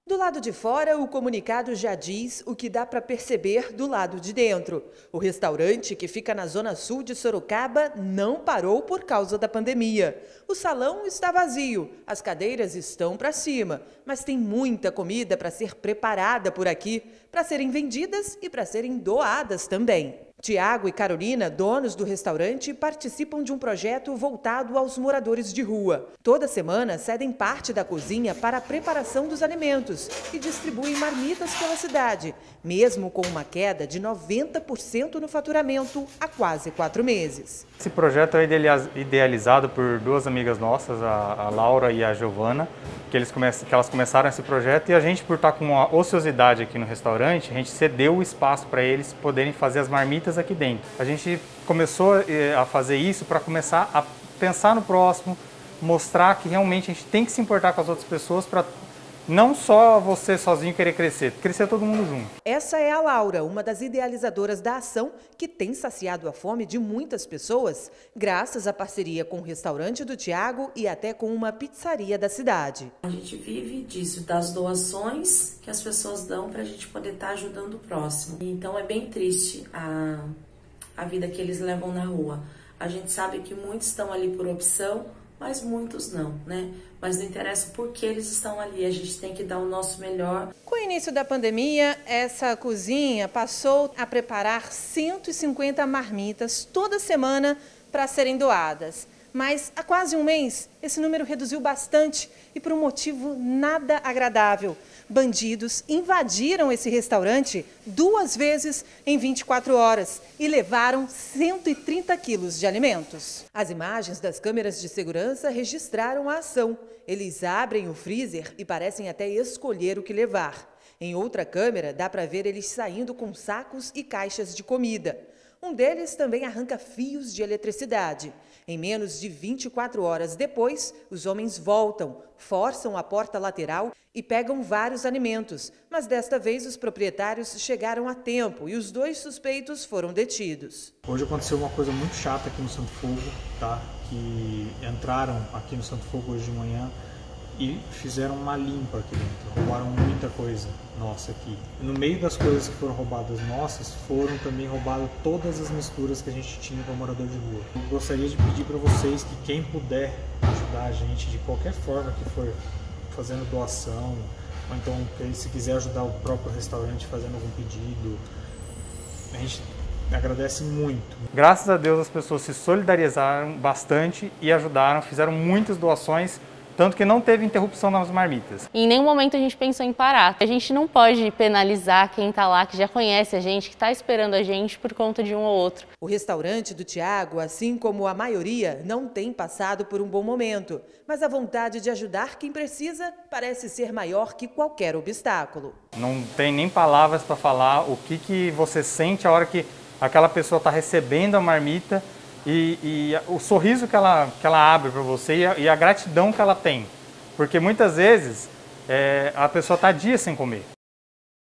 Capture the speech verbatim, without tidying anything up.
Do lado de fora, o comunicado já diz o que dá para perceber do lado de dentro. O restaurante, que fica na zona sul de Sorocaba, não parou por causa da pandemia. O salão está vazio, as cadeiras estão para cima, mas tem muita comida para ser preparada por aqui, para serem vendidas e para serem doadas também. Tiago e Carolina, donos do restaurante, participam de um projeto voltado aos moradores de rua. Toda semana cedem parte da cozinha para a preparação dos alimentos e distribuem marmitas pela cidade, mesmo com uma queda de noventa por cento no faturamento há quase quatro meses. Esse projeto é idealizado por duas amigas nossas, a Laura e a Giovana, que, eles come... que elas começaram esse projeto, e a gente, por estar com uma ociosidade aqui no restaurante, a gente cedeu o espaço para eles poderem fazer as marmitas aqui dentro. A gente começou a fazer isso para começar a pensar no próximo, mostrar que realmente a gente tem que se importar com as outras pessoas para não só você sozinho querer crescer, crescer todo mundo junto. Essa é a Laura, uma das idealizadoras da ação, que tem saciado a fome de muitas pessoas, graças à parceria com o restaurante do Tiago e até com uma pizzaria da cidade. A gente vive disso, das doações que as pessoas dão para a gente poder estar ajudando o próximo. Então é bem triste a, a vida que eles levam na rua. A gente sabe que muitos estão ali por opção, mas muitos não, né? Mas não interessa por que eles estão ali, a gente tem que dar o nosso melhor. Com o início da pandemia, essa cozinha passou a preparar cento e cinquenta marmitas toda semana para serem doadas. Mas há quase um mês, esse número reduziu bastante e por um motivo nada agradável. Bandidos invadiram esse restaurante duas vezes em vinte e quatro horas e levaram cento e trinta quilos de alimentos. As imagens das câmeras de segurança registraram a ação. Eles abrem o freezer e parecem até escolher o que levar. Em outra câmera, dá para ver eles saindo com sacos e caixas de comida. Um deles também arranca fios de eletricidade. Em menos de vinte e quatro horas depois, os homens voltam, forçam a porta lateral e pegam vários alimentos. Mas desta vez os proprietários chegaram a tempo e os dois suspeitos foram detidos. Hoje aconteceu uma coisa muito chata aqui no Santo Fogo, tá? Que entraram aqui no Santo Fogo hoje de manhã e fizeram uma limpa aqui dentro, roubaram muita coisa nossa aqui. No meio das coisas que foram roubadas nossas, foram também roubadas todas as misturas que a gente tinha para morador de rua. Eu gostaria de pedir para vocês que quem puder ajudar a gente de qualquer forma que for, fazendo doação, ou então se quiser ajudar o próprio restaurante fazendo algum pedido, a gente agradece muito. Graças a Deus as pessoas se solidarizaram bastante e ajudaram, fizeram muitas doações, tanto que não teve interrupção nas marmitas. Em nenhum momento a gente pensou em parar. A gente não pode penalizar quem está lá, que já conhece a gente, que está esperando a gente por conta de um ou outro. O restaurante do Tiago, assim como a maioria, não tem passado por um bom momento. Mas a vontade de ajudar quem precisa parece ser maior que qualquer obstáculo. Não tem nem palavras para falar o que, que você sente a hora que aquela pessoa está recebendo a marmita e, e o sorriso que ela, que ela abre para você e a, e a gratidão que ela tem. Porque muitas vezes é, a pessoa está dias sem comer.